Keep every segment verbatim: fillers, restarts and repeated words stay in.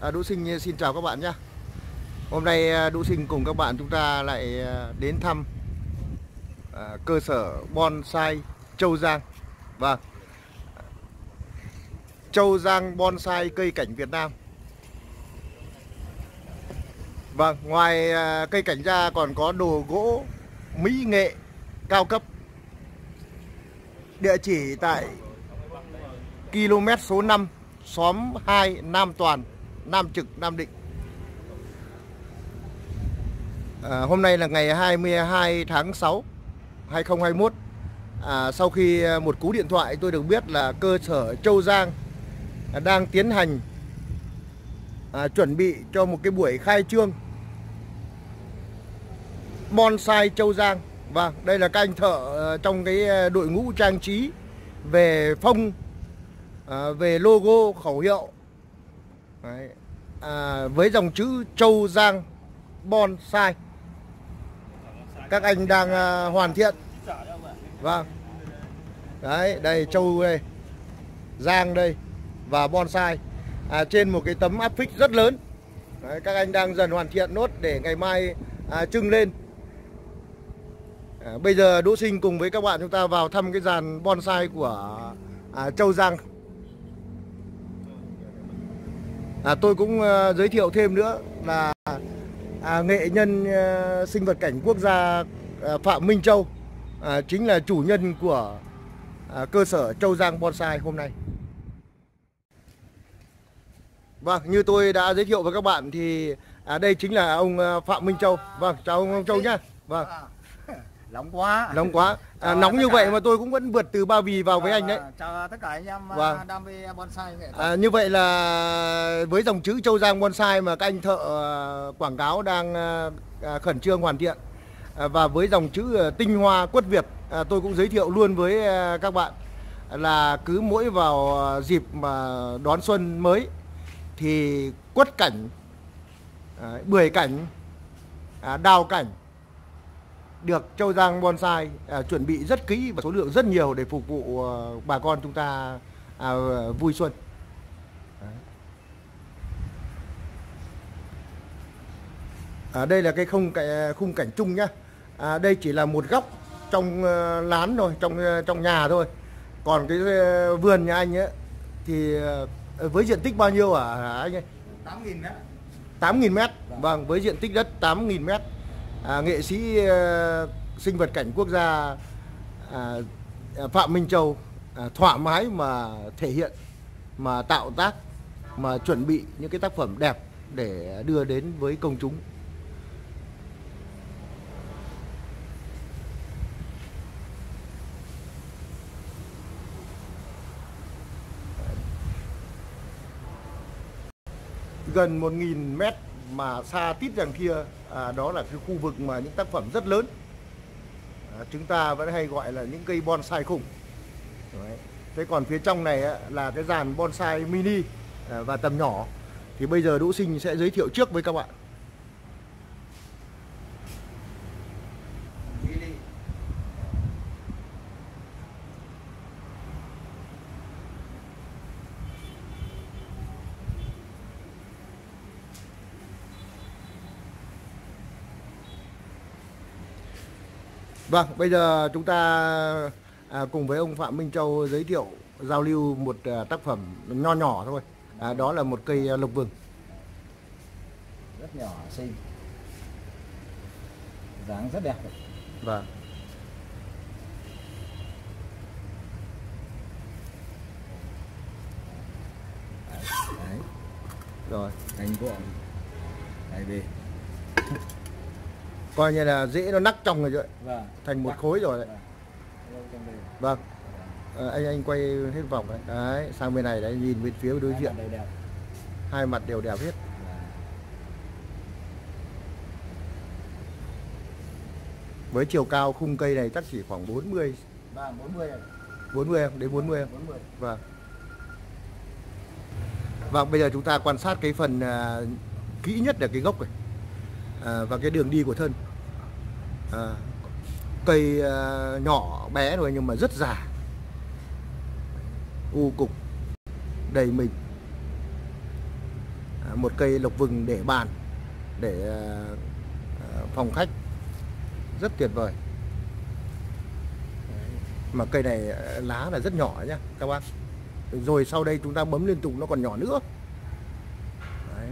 À, Đỗ Sinh xin chào các bạn nhé. Hôm nay Đỗ Sinh cùng các bạn chúng ta lại đến thăm à, cơ sở bonsai Châu Giang. Vâng, Châu Giang bonsai cây cảnh Việt Nam. Vâng, ngoài à, cây cảnh ra còn có đồ gỗ mỹ nghệ cao cấp. Địa chỉ tại ki lô mét số năm, xóm hai, Nam Toàn, Nam Trực, Nam Định. À, hôm nay là ngày hai mươi hai tháng sáu hai nghìn không trăm hai mươi mốt. À, sau khi một cú điện thoại tôi được biết là cơ sở Châu Giang đang tiến hành à, chuẩn bị cho một cái buổi khai trương bonsai Châu Giang. Vâng, đây là các anh thợ trong cái đội ngũ trang trí về phông, à, về logo, khẩu hiệu. Đấy. À, với dòng chữ Châu Giang bonsai. Các anh đang à, hoàn thiện. Vâng. Đấy, đây Châu đây, Giang đây và bonsai à, trên một cái tấm áp phích rất lớn. Đấy, các anh đang dần hoàn thiện nốt để ngày mai à, trưng lên. À, bây giờ Đỗ Sinh cùng với các bạn chúng ta vào thăm cái dàn bonsai của à, Châu Giang. À, tôi cũng uh, giới thiệu thêm nữa là à, nghệ nhân uh, sinh vật cảnh quốc gia uh, Phạm Minh Châu à, chính là chủ nhân của à, cơ sở Châu Giang bonsai hôm nay. Vâng, như tôi đã giới thiệu với các bạn thì à, đây chính là ông uh, Phạm Minh Châu. Vâng, chào ông, ông Châu nhé. Vâng. Nóng quá. Nóng quá. À, nóng như vậy mà tôi cũng vẫn vượt từ Ba Vì vào với anh đấy. Chào tất cả anh em vâng. đam mê bonsai nghệ thuật. À, như vậy là với dòng chữ Châu Giang bonsai mà các anh thợ uh, quảng cáo đang uh, khẩn trương hoàn thiện. À, và với dòng chữ uh, tinh hoa quất Việt, à, tôi cũng giới thiệu luôn với uh, các bạn là cứ mỗi vào uh, dịp mà đón xuân mới thì quất cảnh, uh, bưởi cảnh, uh, đào cảnh được Châu Giang bonsai à, chuẩn bị rất kỹ và số lượng rất nhiều để phục vụ à, bà con chúng ta à, vui xuân. À, đây là cái khung cảnh, khung cảnh chung nhá. À, đây chỉ là một góc trong uh, lán thôi, trong uh, trong nhà thôi. Còn cái uh, vườn nhà anh ấy thì uh, với diện tích bao nhiêu hả anh ấy? tám nghìn mét. tám nghìn mét. Vâng, với diện tích đất tám nghìn mét. À, nghệ sĩ uh, sinh vật cảnh quốc gia à, Phạm Minh Châu à, thoải mái mà thể hiện, mà tạo tác, mà chuẩn bị những cái tác phẩm đẹp để đưa đến với công chúng. Gần một nghìn mét mà xa tít đằng kia à, đó là cái khu vực mà những tác phẩm rất lớn, à, chúng ta vẫn hay gọi là những cây bonsai khủng. Đấy. Thế còn phía trong này á, là cái dàn bonsai mini à, và tầm nhỏ. Thì bây giờ Đỗ Sinh sẽ giới thiệu trước với các bạn. Vâng, bây giờ chúng ta à, cùng với ông Phạm Minh Châu giới thiệu, giao lưu một à, tác phẩm nho nhỏ thôi. À, đó là một cây lộc vừng. Rất nhỏ xinh. Dáng rất đẹp. Vâng. Đấy. Rồi. Cành ruộng. Đây đi. Coi như là rễ nó nắc trong rồi chứ. Vâng. Thành một khối rồi đấy. Vâng. Vâng. À, anh anh quay hết vòng đấy. Đấy, sang bên này đấy, nhìn bên phía đối diện. Hai mặt đều đẹp hết. Với chiều cao khung cây này chắc chỉ khoảng bốn mươi. Vâng, bốn mươi. bốn mươi em, đến bốn mươi em. bốn mươi. Vâng. Vâng, bây giờ chúng ta quan sát cái phần à, kỹ nhất là cái gốc này. À, và cái đường đi của thân. À, cây à, nhỏ bé rồi nhưng mà rất già, u cục đầy mình. À, một cây lộc vừng để bàn, để uh, phòng khách rất tuyệt vời. Đấy. Mà cây này lá là rất nhỏ nhá các bác. Rồi sau đây chúng ta bấm liên tục nó còn nhỏ nữa. Đấy.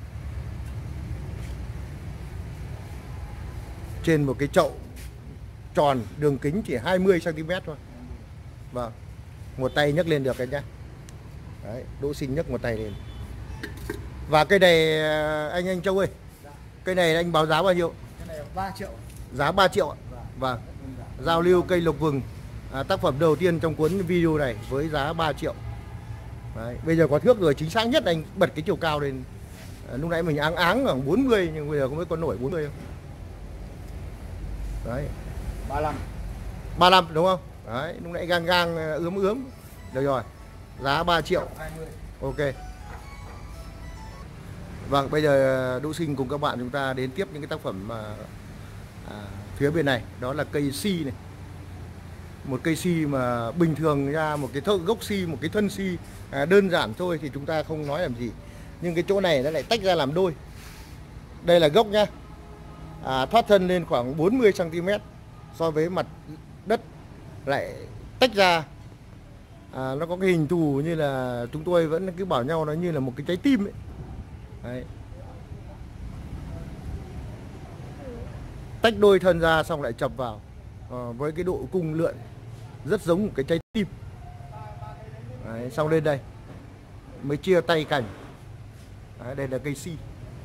Trên một cái chậu tròn đường kính chỉ hai mươi xăng ti mét thôi. Vâng. Một tay nhấc lên được cái nhá. Đấy, Đỗ Sinh nhấc một tay lên. Và cây này anh anh Châu ơi, cây này anh báo giá bao nhiêu? Cái này ba triệu. Giá ba triệu ạ. Vâng. Giao lưu cây lộc vừng, à, tác phẩm đầu tiên trong cuốn video này với giá ba triệu. Đấy, bây giờ có thước rồi, chính xác nhất anh bật cái chiều cao lên. À, lúc nãy mình áng áng khoảng bốn mươi nhưng bây giờ không biết có nổi bốn mươi không. Đấy. ba mươi lăm. ba mươi lăm đúng không? Đấy, lúc nãy gang gang ướm ướm. Được rồi. Giá ba triệu. hai mươi. Ok. Vâng, bây giờ Đỗ Sinh cùng các bạn chúng ta đến tiếp những cái tác phẩm mà à, phía bên này, đó là cây si này. Một cây si mà bình thường ra một cái gốc si, một cái thân si à, đơn giản thôi thì chúng ta không nói làm gì. Nhưng cái chỗ này nó lại tách ra làm đôi. Đây là gốc nhá. À, thoát thân lên khoảng bốn mươi xăng ti mét so với mặt đất, lại tách ra. À, nó có cái hình thù như là chúng tôi vẫn cứ bảo nhau nó như là một cái trái tim ấy. Đấy. Tách đôi thân ra xong lại chập vào à, với cái độ cung lượn rất giống một cái trái tim. Đấy, xong lên đây mới chia tay cành. Đấy, đây là cây si.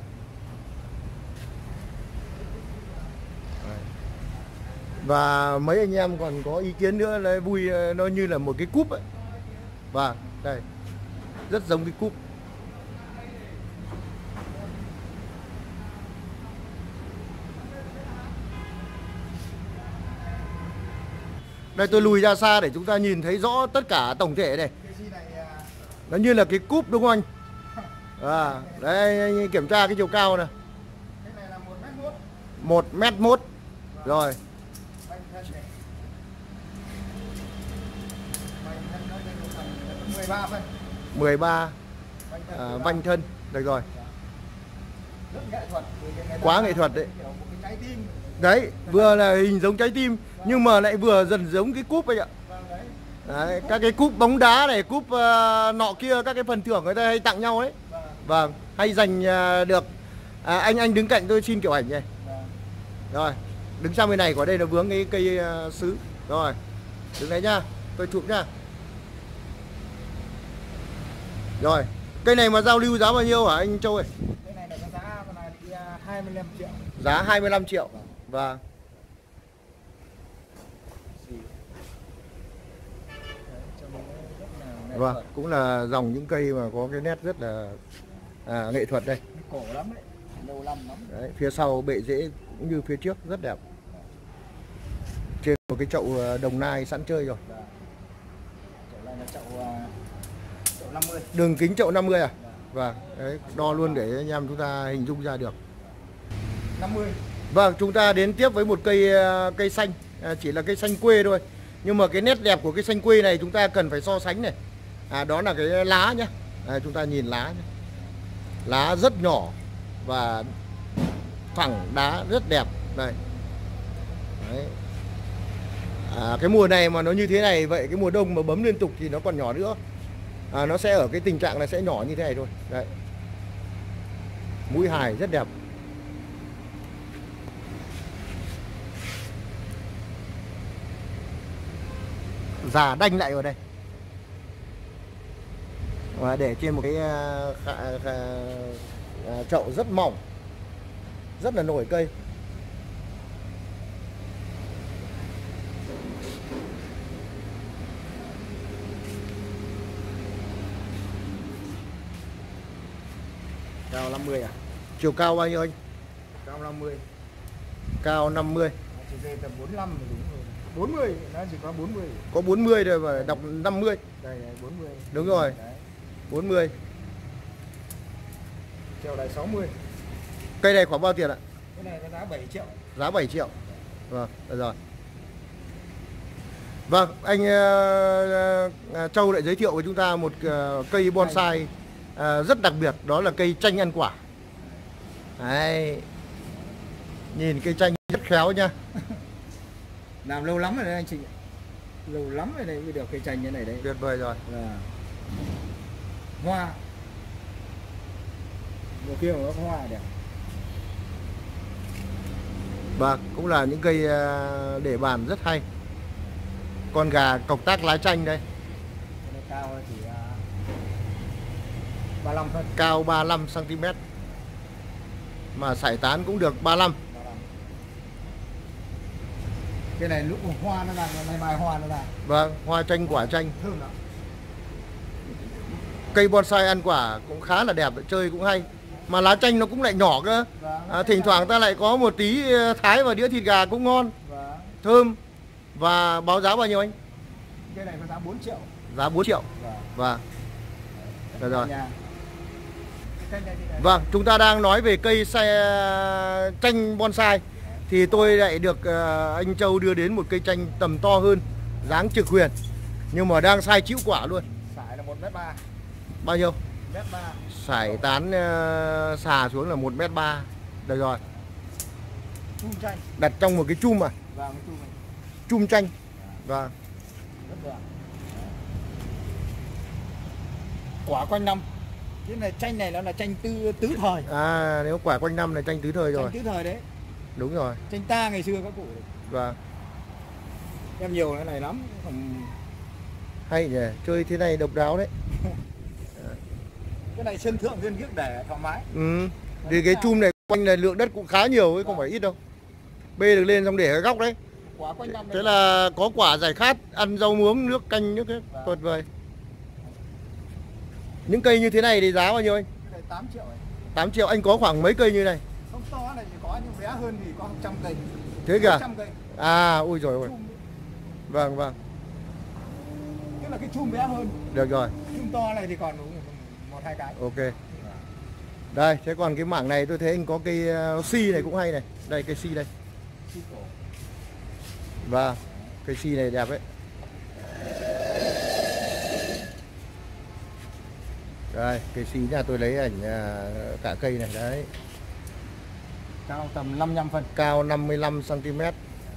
Đấy. Và mấy anh em còn có ý kiến nữa là vui, nó như là một cái cúp ấy. Và đây rất giống cái cúp. Đây tôi lùi ra xa để chúng ta nhìn thấy rõ tất cả tổng thể này. Nó như là cái cúp đúng không anh? À, đây anh kiểm tra cái chiều cao này. Cái này là một mét mốt. một mét mốt. Rồi. Vành thân này. Vành thân nó lên độ tầm mười ba phân. mười ba Vành thân. à, vành thân. Được rồi. Rất nghệ thuật. Quá nghệ thuật đấy. Kiểu một cái trái tim. Đấy, vừa là hình giống trái tim nhưng mà lại vừa dần giống cái cúp ấy ạ. Đấy, các cái cúp bóng đá này, cúp uh, nọ kia, các cái phần thưởng người ta hay tặng nhau đấy. Vâng, hay giành uh, được. À, anh anh đứng cạnh tôi xin kiểu ảnh này. Rồi, đứng sang bên này, của đây là vướng cái cây uh, sứ. Rồi, đứng đấy nhá, tôi chụp nhá. Rồi, cây này mà giao lưu giá bao nhiêu hả anh Châu ơi? Cái này là cái giá con này đi hai mươi lăm triệu. Giá hai mươi lăm triệu. Vâng. Vâng, cũng là dòng những cây mà có cái nét rất là à, nghệ thuật đây. Cổ lắm đấy, lâu năm lắm. Đấy, phía sau bệ rễ cũng như phía trước rất đẹp. Trên một cái chậu đồng nai sẵn chơi rồi. Chậu này là chậu, chậu năm mươi. Đường kính chậu năm mươi à? Vâng, đấy, đo luôn để anh em chúng ta hình dung ra được. năm mươi. Vâng, chúng ta đến tiếp với một cây cây xanh, à, chỉ là cây xanh quê thôi. Nhưng mà cái nét đẹp của cái xanh quê này chúng ta cần phải so sánh này. À, đó là cái lá nhé. À, chúng ta nhìn lá nhé. Lá rất nhỏ và phẳng đá rất đẹp. Đây. Đấy. À, cái mùa này mà nó như thế này, vậy cái mùa đông mà bấm liên tục thì nó còn nhỏ nữa. À, nó sẽ ở cái tình trạng là sẽ nhỏ như thế này thôi. Đấy. Mũi hài rất đẹp. Già đanh lại vào đây. Và để trên một cái khả, khả, chậu rất mỏng, rất là nổi cây. Cao năm mươi à? Chiều cao bao nhiêu anh? Cao năm mươi. Cao năm mươi. Chỉ về tầm bốn mươi lăm thì đúng rồi. bốn mươi, nó chỉ có bốn mươi. Có bốn mươi thôi mà đọc năm mươi. Đây này, bốn mươi. Đúng rồi. Đấy. bốn mươi. Chiều này sáu mươi. Cây này khoảng bao tiền ạ? Cái này có giá bảy triệu. Giá bảy triệu. Vâng, được rồi. Vâng, anh uh, uh, Châu lại giới thiệu với chúng ta một uh, cây bonsai à, rất đặc biệt, đó là cây chanh ăn quả. Đấy. Nhìn cây chanh rất khéo nha. Làm lâu lắm rồi đấy anh chị. Lâu lắm rồi đấy mới được cây chanh như này đấy. Tuyệt vời rồi. Và hoa. Mùa kia nó có hoa đẹp. Vâng, cũng là những cây để bàn rất hay. Con gà cọc tác lá chanh đây. Nó cao chỉ ba mươi lăm phân. Cao ba mươi lăm xăng ti mét. Mà sải tán cũng được ba mươi lăm. Cái này lúc hoa nó ra, ngày mai hoa nó ra. Vâng, hoa chanh quả chanh. Thơm lắm. Cây bonsai ăn quả cũng khá là đẹp, chơi cũng hay. Mà lá chanh nó cũng lại nhỏ cơ. À, thỉnh thoảng ta lại có một tí thái vào đĩa thịt gà cũng ngon. Thơm. Và báo giá bao nhiêu anh? Cái này có giá bốn triệu. Giá bốn triệu. Vâng. Được rồi. Vâng, chúng ta đang nói về cây xe chanh bonsai. Thì tôi lại được anh Châu đưa đến một cây chanh tầm to hơn, dáng trực huyền, nhưng mà đang sai chĩu quả luôn. Sải là một mét ba. Bao nhiêu? một mét ba. Sải tán uh, xà xuống là một mét ba. Được rồi. Chum chanh. Đặt trong một cái chum à? Vâng, cái chum này. Chum chanh. Vâng. Rất đẹp. Quả quanh năm. Cái này chanh này nó là chanh tứ tứ thời. À, nếu quả quanh năm là chanh tứ thời rồi. Chanh tứ thời đấy. Đúng rồi. Chanh ta ngày xưa các cụ. Vâng. Em nhiều cái này lắm. Còn... hay nhỉ, chơi thế này độc đáo đấy. Cái này sân thượng viên kiếc để thoải mái. Ừ. Thì cái chum này quanh là lượng đất cũng khá nhiều ấy, không phải ít đâu. Bê được lên xong để ở góc đấy. Quả quanh năm. Thế là có quả giải khát, ăn rau muống, nước canh nước ấy. Tuyệt vời. Những cây như thế này thì giá bao nhiêu anh? Cái này tám triệu ấy. tám triệu. Anh có khoảng mấy cây như này? Không to này thì có, nhưng bé hơn thì có một trăm cây. Thế kìa? một trăm cây. À, ui rồi ôi. Vâng vâng. Tức là cái chum bé hơn. Được rồi. Chum to này thì còn một hai cái. Ok. Đây, thế còn cái mảng này tôi thấy anh có cây uh, si này cũng hay này. Đây cây si đây. Vâng, cây si này đẹp đấy. Đây, cây si nhà tôi lấy ảnh uh, cả cây này đấy. Cao tầm năm mươi lăm phân. Cao năm mươi lăm xăng ti mét.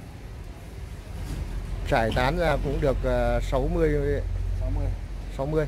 Trải tán ra cũng được uh, sáu mươi. sáu mươi.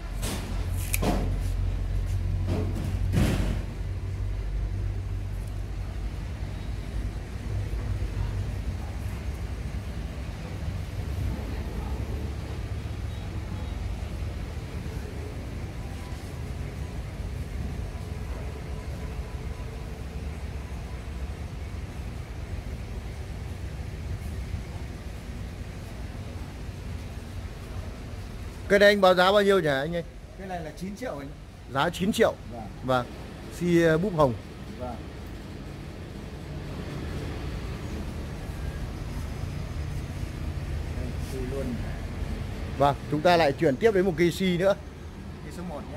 Cái này anh báo giá bao nhiêu nhỉ anh ơi? Cái này là chín triệu anh. Giá chín triệu. Vâng. Vâng. Si búp hồng. Vâng. Luôn. Vâng, chúng ta lại chuyển tiếp đến một cây si nữa. Cây số một nhé.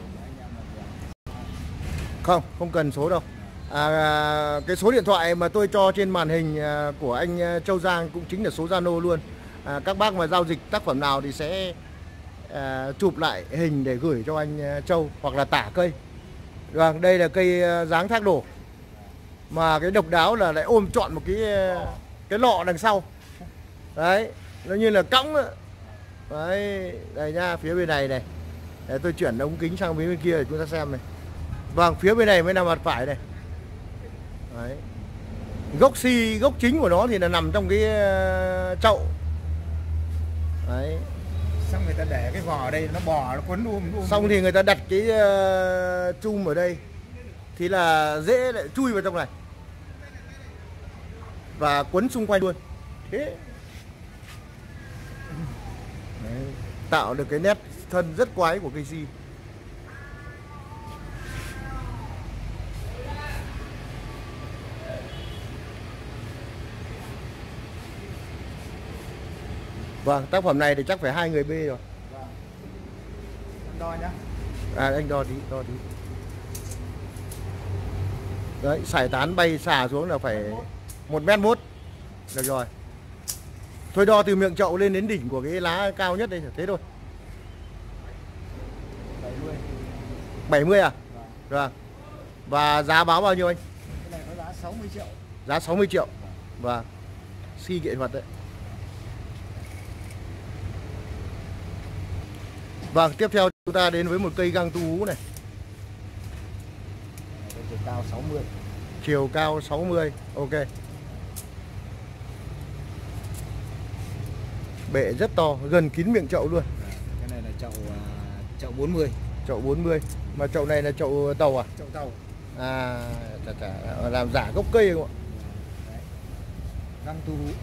Không, không cần số đâu. À, cái số điện thoại mà tôi cho trên màn hình của anh Châu Giang cũng chính là số Zalo luôn. À, các bác mà giao dịch tác phẩm nào thì sẽ à, chụp lại hình để gửi cho anh Châu hoặc là tả cây. Vâng, đây là cây dáng thác đổ. Mà cái độc đáo là lại ôm trọn một cái cái lọ đằng sau. Đấy, nó như là cõng ấy. Đấy, đây nha, phía bên này này. Để tôi chuyển ống kính sang phía bên kia để chúng ta xem này. Vâng, phía bên này mới nằm mặt phải này. Đấy. Gốc si, gốc chính của nó thì là nằm trong cái uh, chậu. Đấy. Xong người ta để cái vỏ ở đây nó bò nó quấn um, um xong thì người ta đặt cái uh, chum ở đây thì là dễ lại chui vào trong này và quấn xung quanh luôn. Thế đấy, tạo được cái nét thân rất quái của cây si. Vâng, tác phẩm này thì chắc phải hai người bê rồi. Vâng. Đo nhá. À, anh đo tí, đo tí. Đấy, sải tán bay xà xuống là phải một mét mốt. Được rồi. Thôi đo từ miệng chậu lên đến đỉnh của cái lá cao nhất đây, thế thôi. bảy mươi à? Vâng. Vâng. Và giá báo bao nhiêu anh? Cái này có giá sáu mươi triệu. Giá sáu mươi triệu. Vâng. Xi nghệ thuật đấy. Vâng, tiếp theo chúng ta đến với một cây găng tu hú này. Chiều cao sáu mươi. Chiều cao sáu mươi. Ok. Bệ rất to, gần kín miệng chậu luôn. Cái này là chậu chậu bốn mươi. Chậu bốn mươi. Mà chậu này là chậu tàu à? Chậu tàu. À, chà, chà, làm giả gốc cây không ạ? Đấy. Găng tu hú.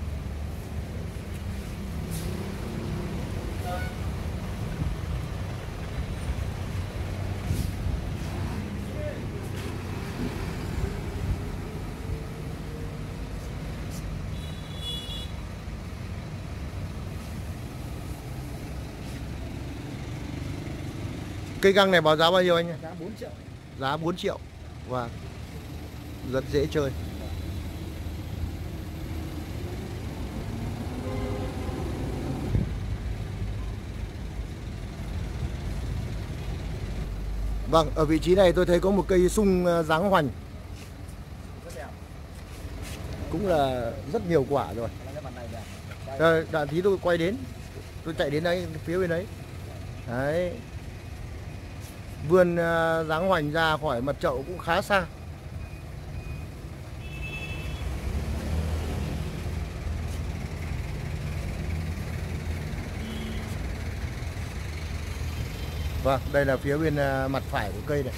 Cây găng này báo giá bao nhiêu anh? Giá bốn triệu. Giá bốn triệu. Và rất dễ chơi. Vâng, ở vị trí này tôi thấy có một cây sung dáng hoành. Rất đẹp. Cũng là rất nhiều quả rồi. Cái mặt này đẹp. Đây, đạn tí tôi quay đến. Tôi chạy đến đây, phía bên đấy. Đấy. Vươn uh, dáng hoành ra khỏi mặt chậu cũng khá xa. Vâng, đây là phía bên uh, mặt phải của cây này.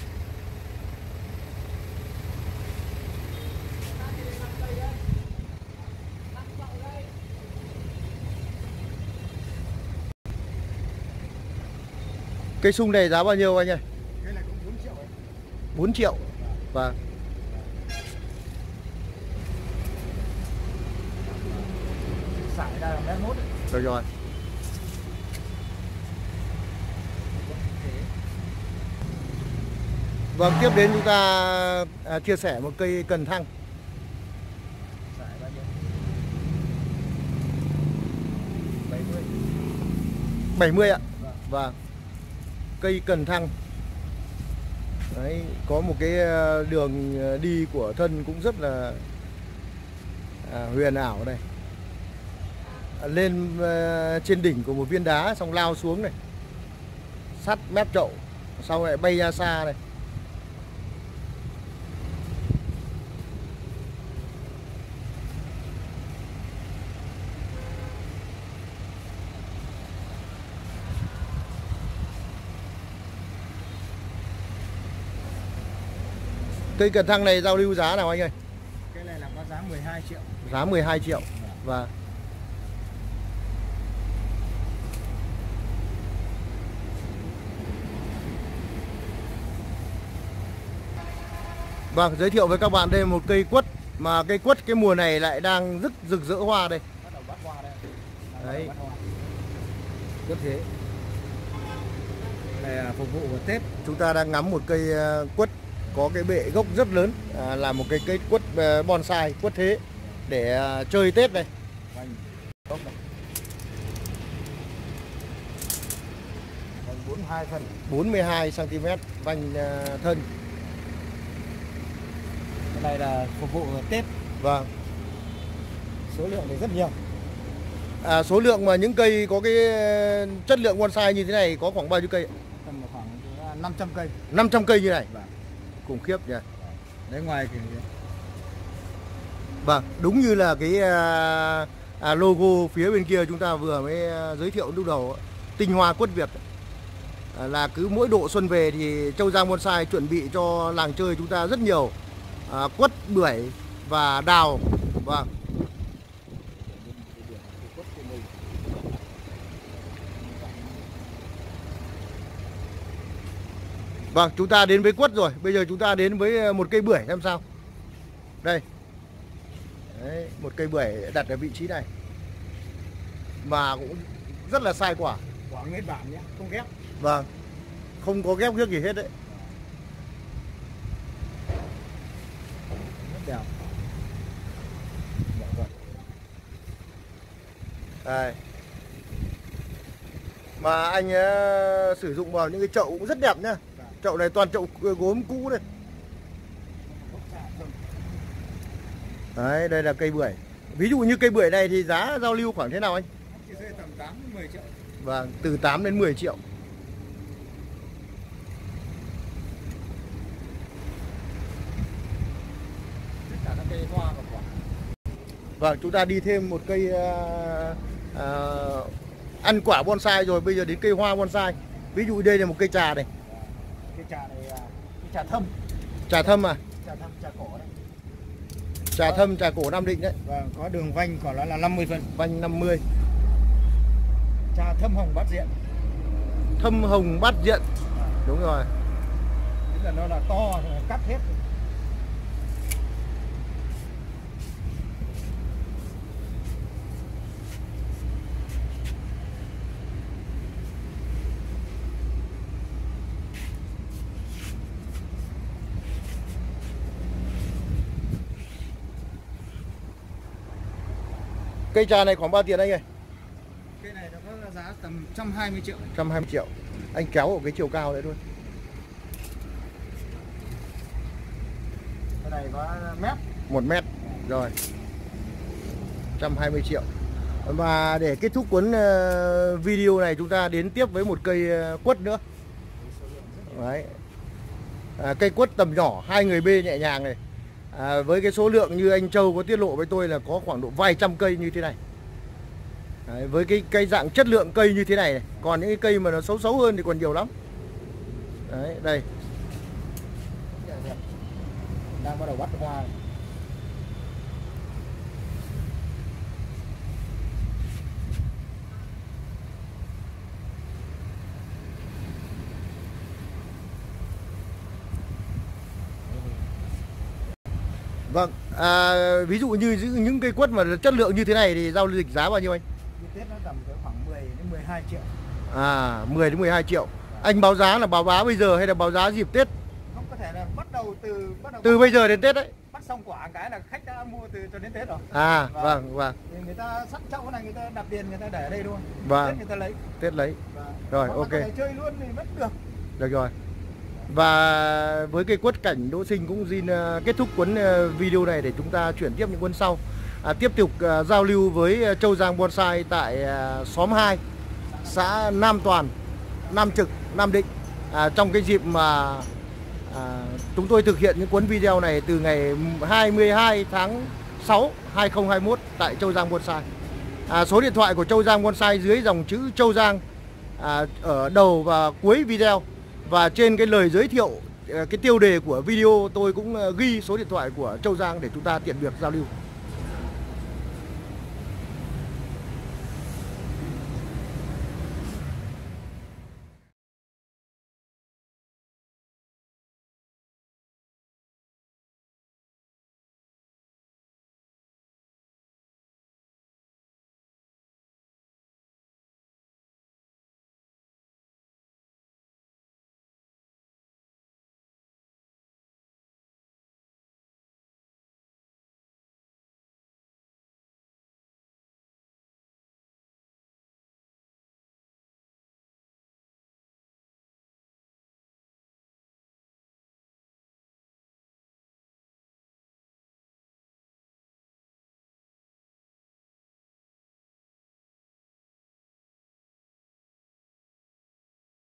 Cây sung này giá bao nhiêu anh ơi? Cái này cũng bốn triệu. bốn triệu. Vâng. Sải đây là mét mốt. Rồi rồi. Vâng, tiếp đến chúng ta à, chia sẻ một cây cần thăng. Sải bao nhiêu? bảy mươi. bảy mươi ạ. Vâng. Vâng. Cây cần thăng. Đấy, có một cái đường đi của thân cũng rất là à, huyền ảo đây. À, lên uh, trên đỉnh của một viên đá xong lao xuống này. Sắt mép chậu, sau lại bay ra xa này. Cây cần thăng này giao lưu giá nào anh ơi? Cái này là có giá mười hai triệu. Giá mười hai triệu. Và vâng, giới thiệu với các bạn đây một cây quất. Mà cây quất cái mùa này lại đang rất rực rỡ hoa đây. Bắt đầu bắt hoa đây. Đấy. Rất thế. Đây là phục vụ của Tết. Chúng ta đang ngắm một cây quất có cái bệ gốc rất lớn, à, là một cây cây quất bonsai, quất thế để à, chơi Tết này. Vành gốc này. Vành bốn mươi hai phân. bốn mươi hai xăng ti mét vành à, thân. Cái này là phục vụ Tết. Vâng. Số lượng thì rất nhiều. À, số lượng mà những cây có cái chất lượng bonsai như thế này có khoảng bao nhiêu cây? Tầm khoảng năm trăm cây. năm trăm cây như này. Vâng. Khủng khiếp nhỉ. Đấy, ngoài thì vâng, đúng như là cái à, à, logo phía bên kia chúng ta vừa mới giới thiệu lúc đầu, tinh hoa quất Việt. À, là cứ mỗi độ xuân về thì Châu Giang Bonsai chuẩn bị cho làng chơi chúng ta rất nhiều à, quất, bưởi và đào. Vâng. Vâng, chúng ta đến với quất rồi. Bây giờ chúng ta đến với một cây bưởi xem sao. Đây. Đấy, một cây bưởi đặt ở vị trí này. Mà cũng rất là sai quả. quả nguyên bản nhé, không ghép. Vâng. Không có ghép nước gì hết đấy. Rất đẹp. Đây. Mà anh uh, sử dụng vào những cái chậu cũng rất đẹp nhá. Chậu này toàn chậu gốm cũ đây. Đấy, đây là cây bưởi. Ví dụ như cây bưởi này thì giá giao lưu khoảng thế nào anh? Chỉ rơi tầm tám đến mười triệu. Vâng, từ tám đến mười triệu. Tất cả các cây hoa và quả. Vâng, chúng ta đi thêm một cây uh, uh, ăn quả bonsai rồi, bây giờ đến cây hoa bonsai. Ví dụ đây là một cây trà này. Cây trà này là cây trà thâm. Trà thâm à? Trà thâm, trà cổ đấy. Trà thâm, trà cổ Nam Định đấy. Vâng, có đường vanh của nó là năm mươi phân. Vanh năm mươi. Trà thâm hồng bát diện. Thâm hồng bát diện. Đúng rồi. Tức là nó là to, cắt hết. Cây trà này khoảng bao tiền anh ơi? Cây này nó có giá tầm một trăm hai mươi triệu. một trăm hai mươi triệu. Anh kéo ở cái chiều cao đấy thôi. Cái này có mét. một mét. Rồi. một trăm hai mươi triệu. Và để kết thúc cuốn video này, chúng ta đến tiếp với một cây quất nữa. Đấy. À, cây quất tầm nhỏ, hai người bê nhẹ nhàng này. À, với cái số lượng như anh Châu có tiết lộ với tôi là có khoảng độ vài trăm cây như thế này. Đấy, với cái cây dạng chất lượng cây như thế này, này. Còn những cái cây mà nó xấu xấu hơn thì còn nhiều lắm. Đấy, đây. Đang bắt đầu bắt hoa. Vâng, à, ví dụ như những cây quất mà chất lượng như thế này thì giao dịch giá bao nhiêu anh? Tết nó tầm khoảng mười đến mười hai triệu. À, mười đến mười hai triệu. Anh báo giá là báo giá bây giờ hay là báo giá dịp Tết? Không, có thể là bắt đầu từ bắt đầu từ bắt, bây giờ đến Tết đấy. bắt xong quả cái là khách đã mua từ cho đến Tết rồi. À, vâng, vâng. vâng. Thì người ta sẵn chậu này, người ta nạp tiền, người ta để ở đây luôn. Vâng. Tết người ta lấy. Tết lấy. Vâng. Rồi, Hoặc ok. là chơi luôn thì vẫn được. Được rồi. Và với cây quất cảnh Đỗ Sinh cũng xin uh, kết thúc cuốn uh, video này để chúng ta chuyển tiếp những cuốn sau. À, tiếp tục uh, giao lưu với uh, Châu Giang Bonsai tại uh, xóm hai, xã Nam Toàn, Nam Trực, Nam Định. À, trong cái dịp mà à, chúng tôi thực hiện những cuốn video này từ ngày hai mươi hai tháng sáu năm hai nghìn không trăm hai mươi mốt tại Châu Giang Bonsai. À, số điện thoại của Châu Giang Bonsai dưới dòng chữ Châu Giang à, ở đầu và cuối video. Và trên cái lời giới thiệu, cái tiêu đề của video tôi cũng ghi số điện thoại của Châu Giang để chúng ta tiện việc giao lưu.